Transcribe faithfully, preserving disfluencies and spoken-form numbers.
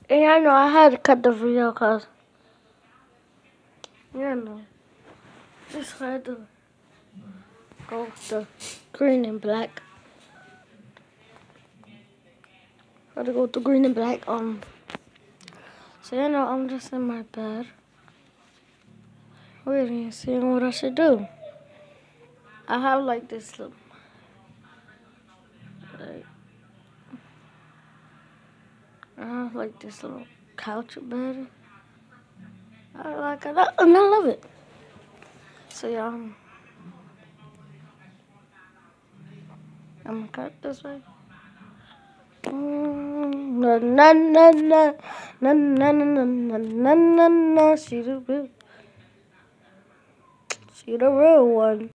And I know I had to cut the video because, yeah, no. Just had to go with the green and black. Had to go with the green and black. Um, so, you know, I'm just in my bed. Waiting and seeing what I should do. I have like this little, like, I have like this little couch bed. I like it, and I love it. So yeah, um, I'm gonna cut this way. Mm, na na na na na na na na na na na. She the real, she the real one.